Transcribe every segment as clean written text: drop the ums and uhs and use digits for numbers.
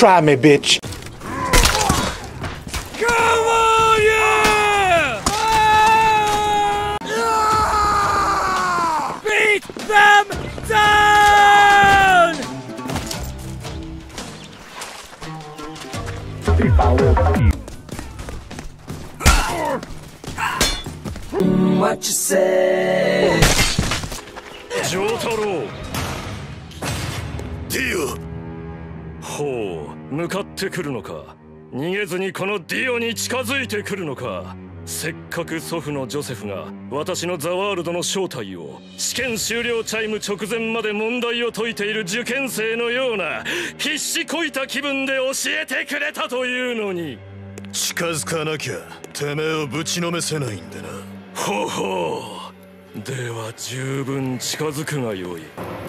Try me, bitch. Come on, yeah! Beat them down! What you say? 丈太郎ディオ。ほう、向かってくるのか。逃げずにこのディオに近づいてくるのか。せっかく祖父のジョセフが私のザワールドの正体を試験終了チャイム直前まで問題を解いている受験生のような必死こいた気分で教えてくれたというのに。 近づかなきゃてめえをぶちのめせないんでな。 ほほう、では十分近づくがよい。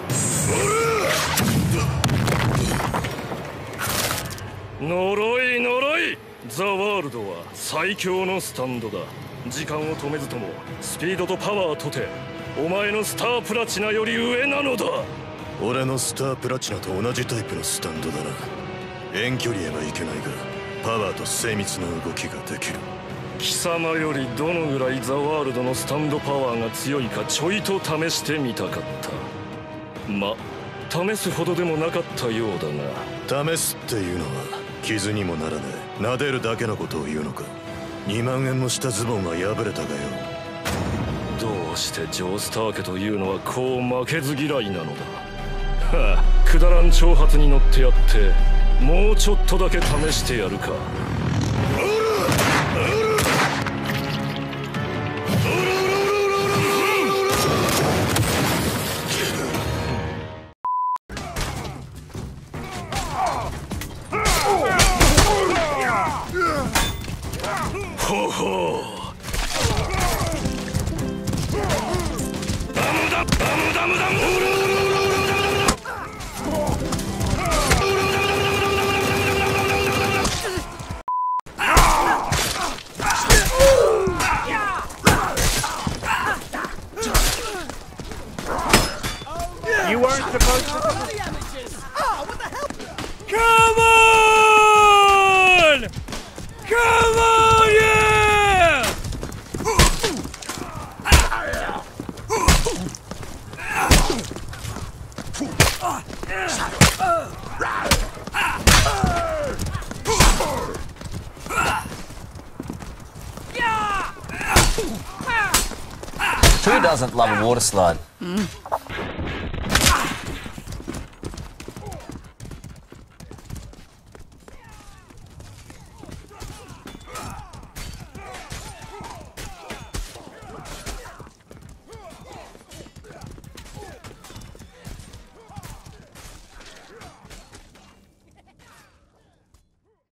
呪い呪い、ザワールドは最強のスタンドだ。時間を止めずともスピードとパワーとてお前のスタープラチナより上なのだ。 俺のスタープラチナと同じタイプのスタンドだな。遠距離へはいけないがパワーと精密な動きができる。 貴様よりどのぐらいザワールドのスタンドパワーが強いかちょいと試してみたかった。ま、試すほどでもなかったようだが。 試すっていうのは傷にもならねえ撫でるだけのことを言うのか。2万円もしたズボンは破れたがよ。 どうしてジョースター家というのはこう負けず嫌いなのだ。はあ、くだらん挑発に乗ってやってもうちょっとだけ試してやるか。ほほう、ダムダムダムダム。 You weren't supposed to. Come on! Come on, yeah! Who doesn't love a water slide?